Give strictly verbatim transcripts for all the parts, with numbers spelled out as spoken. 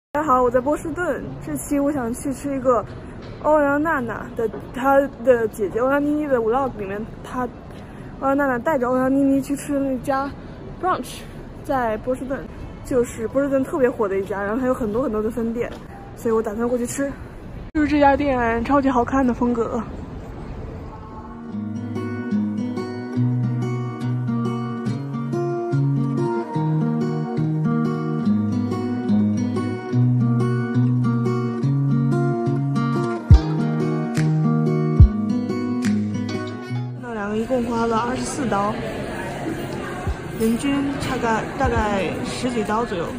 大家好，我在波士顿。这期我想去吃一个欧阳娜娜的她的姐姐欧阳妮妮的 vlog 里面，她欧阳娜娜带着欧阳妮妮去吃的那家 brunch， 在波士顿，就是波士顿特别火的一家，然后它有很多很多的分店，所以我打算过去吃。就是这家店超级好看的风格。 一共花了二十四刀，人均大概大概十几刀左右。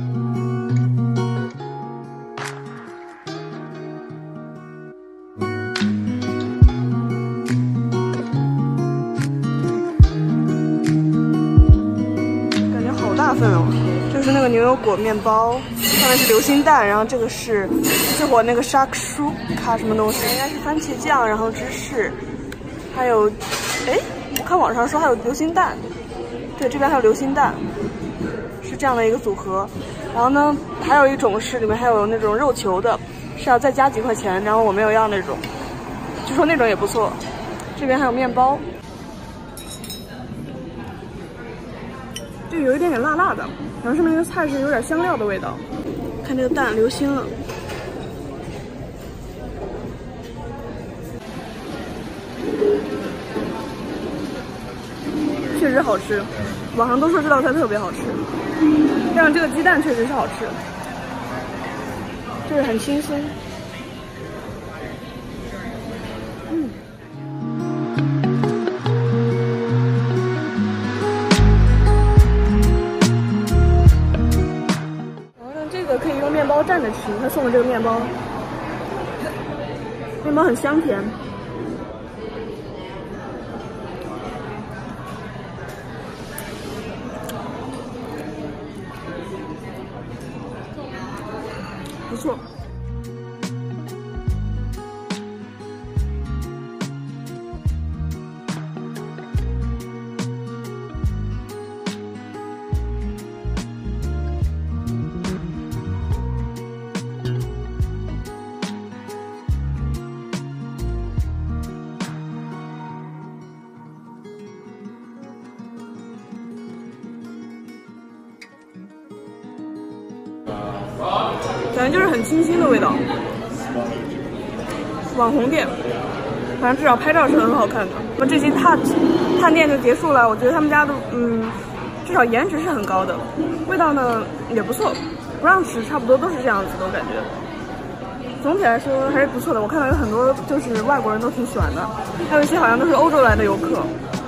感觉好大份哦！就是那个牛油果面包，上面是流心蛋，然后这个是是我那个沙克舒卡什么东西，应该是番茄酱，然后芝士，还有。 哎，我看网上说还有流心蛋，对，这边还有流心蛋，是这样的一个组合。然后呢，还有一种是里面还有那种肉球的，是要再加几块钱。然后我没有要那种，据说那种也不错。这边还有面包，就有一点点辣辣的。然后上面那个菜是有点香料的味道。看这个蛋流心了。 确实好吃，网上都说这道菜特别好吃，加上这个鸡蛋确实是好吃，就是很清新。嗯。然后这个可以用面包蘸着吃，他送的这个面包，面包很香甜。 不错。感觉就是很清新的味道，网红店，反正至少拍照是很好看的。那么这期探探店就结束了，我觉得他们家的嗯，至少颜值是很高的，味道呢也不错，brunch差不多都是这样子的，我感觉。总体来说还是不错的，我看到有很多就是外国人都挺喜欢的，还有一些好像都是欧洲来的游客。